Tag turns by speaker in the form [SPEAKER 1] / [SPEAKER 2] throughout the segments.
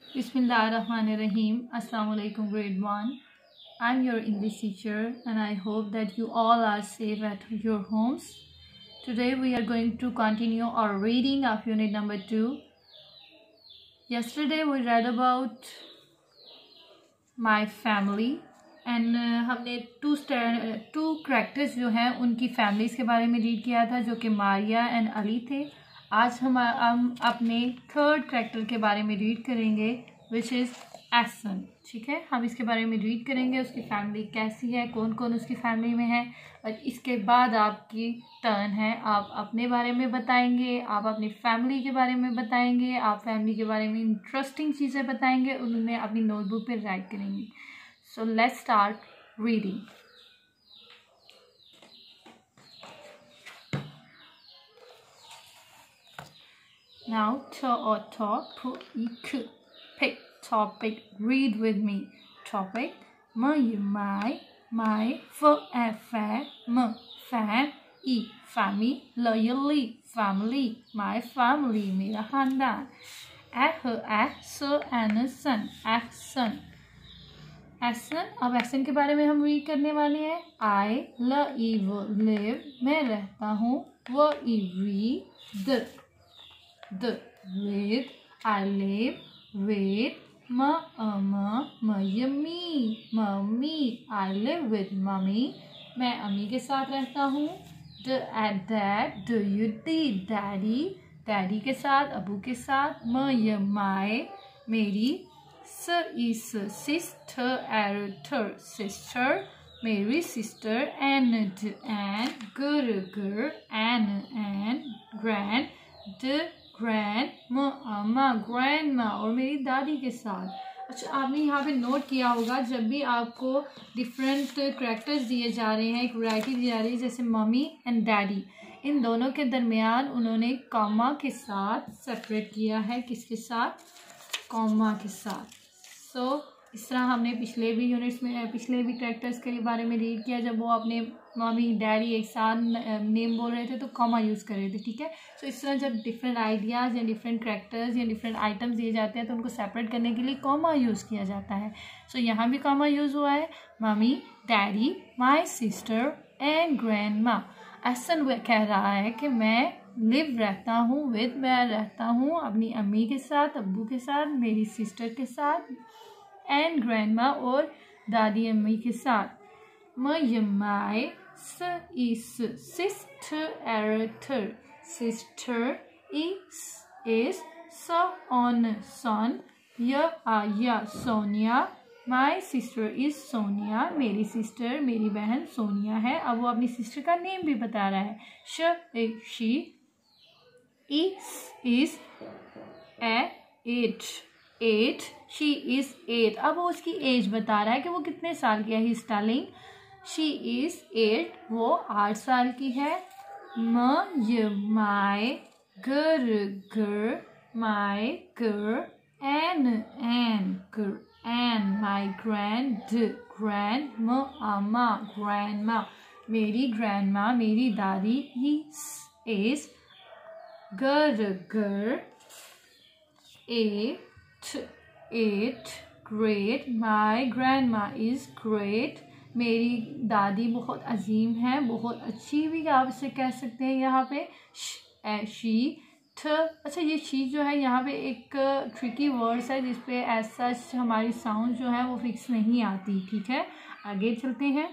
[SPEAKER 1] Bismillahirrahmanirrahim. Assalamu alaikum grade 1. I'm your English teacher and I hope that you all are safe at your homes. Today we are going to continue our reading of unit number 2. Yesterday we read about my family and हमने two characters जो हैं उनकी families के बारे में read किया था जो कि मारिया एंड अली थे। आज हम अपने थर्ड कैरेक्टर के बारे में रीड करेंगे विच इज़ एहसन। ठीक है, हम इसके बारे में रीड करेंगे, उसकी फैमिली कैसी है, कौन कौन उसकी फैमिली में है, और इसके बाद आपकी टर्न है, आप अपने बारे में बताएंगे, आप अपनी फैमिली के बारे में बताएंगे, आप फैमिली के बारे में इंटरेस्टिंग चीज़ें बताएंगे, उन्हें अपनी नोटबुक पे राइट करेंगे। So let's start reading. Now talk, pick topic, read with me. Topic, my, fair, family, loyally, family, my family, मेरा खानदान। son, एहसन। अब एहसन के बारे में हम रीड करने वाले हैं। I live, मैं रहता हूँ, read, with, I live with mummy, I live with mummy, मैं अम्मी के साथ रहता हूँ। dad, daddy के साथ, अबू के साथ। my, मेरी। sister, मेरी sister। and grandma और मेरी दादी के साथ। अच्छा, आपने यहाँ पे नोट किया होगा जब भी आपको डिफरेंट कैरेक्टर्स दिए जा रहे हैं, एक वैरायटी दी जा रही है, जैसे मम्मी एंड डैडी, इन दोनों के दरमियान उन्होंने कॉमा के साथ सेपरेट किया है। किसके साथ? कॉमा के साथ। सो इस तरह हमने पिछले भी यूनिट्स में पिछले भी कैरेक्टर्स के बारे में रीड किया, जब वो अपने मम्मी डैडी एक साथ नेम बोल रहे थे तो कॉमा यूज़ कर रहे थे। ठीक है, सो इस तरह जब डिफरेंट आइडियाज़ या डिफरेंट कैरेक्टर्स या डिफरेंट आइटम्स दिए जाते हैं तो उनको सेपरेट करने के लिए कॉमा यूज़ किया जाता है। सो यहाँ भी कॉमा यूज़ हुआ है। Mummy, daddy, my sister and grandma. Ehsan वह कह रहा है कि मैं लिव रहता हूँ विद, मैं रहता हूँ अपनी अम्मी के साथ, अब्बू के साथ, मेरी सिस्टर के साथ, एंड ग्रैंडमा और दादी अम्मी के साथ। my sister is son या Sonia. my sister is Sonia, मेरी सिस्टर, मेरी बहन सोनिया है। अब वो अपनी सिस्टर का नेम भी बता रहा है। she is 8, she is 8। अब वो उसकी एज बता रहा है कि वो कितने साल की है। He is telling she is 8, वो 8 साल की है। my girl and my grandma, मेरी ग्रैंडमा, मेरी दादी। is girl 8 great, my grandma is great, मेरी दादी बहुत अजीम है, बहुत अच्छी भी आप इसे कह सकते हैं। यहाँ पे शी अच्छा, ये शी जो है यहाँ पे एक ट्रिकी वर्ड्स है जिसपे ऐसा हमारी साउंड जो है वो फिक्स नहीं आती। ठीक है, आगे चलते हैं।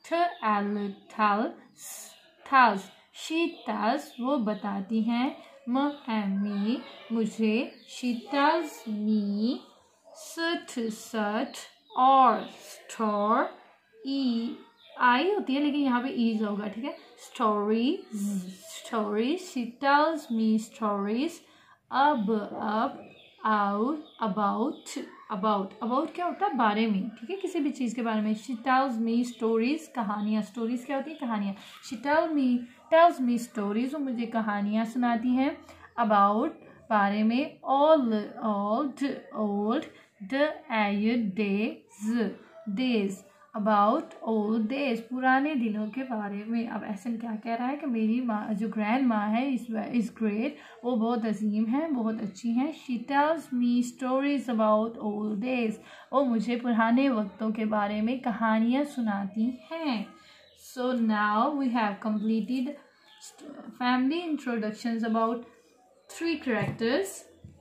[SPEAKER 1] tells, she tells, वो बताती हैं। me, मुझे। she tells me such और store, आई होती है लेकिन यहाँ पे ईज होगा। ठीक है, stories, she tells me stories। about क्या होता है? बारे में। ठीक है, किसी भी चीज़ के बारे में। she tells me stories, कहानियाँ। stories क्या होती है? कहानियाँ। she tells me stories, वो मुझे कहानियाँ सुनाती हैं। about, बारे में। old days, about old days, पुराने दिनों के बारे में। अब एहसन क्या कह रहा है कि मेरी माँ जो ग्रैंड माँ है इज़ ग्रेट, वो बहुत अजीम है, बहुत अच्छी हैं। She tells me stories about old days, वो मुझे पुराने वक्तों के बारे में कहानियाँ सुनाती हैं। So now we have completed family introductions about 3 characters,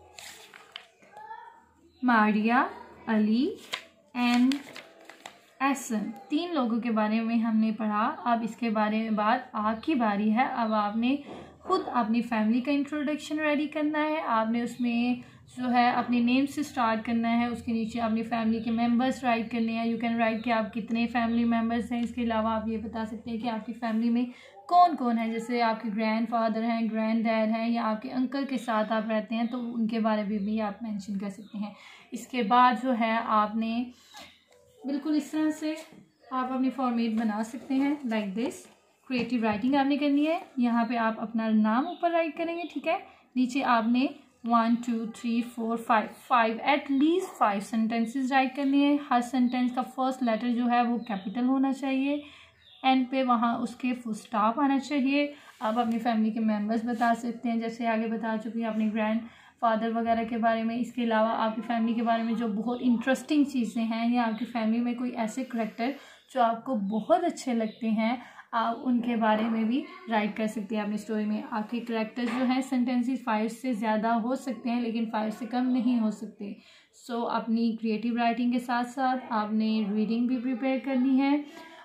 [SPEAKER 1] Maria, Ali and Ehsan. 3 लोगों के बारे में हमने पढ़ा। अब इसके बारे में बाद आपकी बारी है। अब आपने खुद अपनी फैमिली का इंट्रोडक्शन रेडी करना है। आपने उसमें जो है अपने नेम से स्टार्ट करना है, उसके नीचे अपनी फैमिली के मेंबर्स राइट करने हैं। यू कैन राइट कि आप कितने फैमिली मेंबर्स हैं। इसके अलावा आप ये बता सकते हैं कि आपकी फैमिली में कौन कौन है, जैसे आपके ग्रैंडफादर हैं, ग्रैंड डैड हैं, या आपके अंकल के साथ आप रहते हैं तो उनके बारे में भी आप मेंशन कर सकते हैं। इसके बाद जो है आपने बिल्कुल इस तरह से आप अपनी फॉर्मेट बना सकते हैं, लाइक दिस। क्रिएटिव राइटिंग आपने करनी है। यहाँ पे आप अपना नाम ऊपर राइट करेंगे, ठीक है। नीचे आपने 1 2 3 4 5 एटलीस्ट 5 सेंटेंसेस राइट करनी है। हर सेंटेंस का फर्स्ट लेटर जो है वो कैपिटल होना चाहिए, एंड पे वहाँ उसके फुल स्टॉप आना चाहिए। आप अपनी फैमिली के मेंबर्स बता सकते हैं, जैसे आगे बता चुकी हैं अपने ग्रैंड फादर वगैरह के बारे में। इसके अलावा आपकी फैमिली के बारे में जो बहुत इंटरेस्टिंग चीज़ें हैं, या आपकी फैमिली में कोई ऐसे करैक्टर जो आपको बहुत अच्छे लगते हैं, आप उनके बारे में भी राइट कर सकते हैं अपनी स्टोरी में। आपके करैक्टर जो हैं सेंटेंसेस 5 से ज़्यादा हो सकते हैं, लेकिन 5 से कम नहीं हो सकते। सो अपनी क्रिएटिव राइटिंग के साथ साथ आपने रीडिंग भी प्रिपेयर करनी है।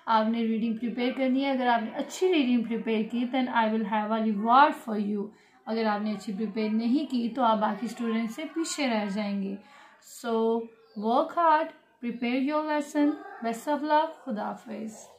[SPEAKER 1] अगर आपने अच्छी रीडिंग प्रिपेयर की then I will have a reward for you. अगर आपने अच्छी प्रिपेयर नहीं की तो आप बाकी स्टूडेंट से पीछे रह जाएंगे। So work hard, prepare your lesson. Best of luck. खुदा हाफिज़।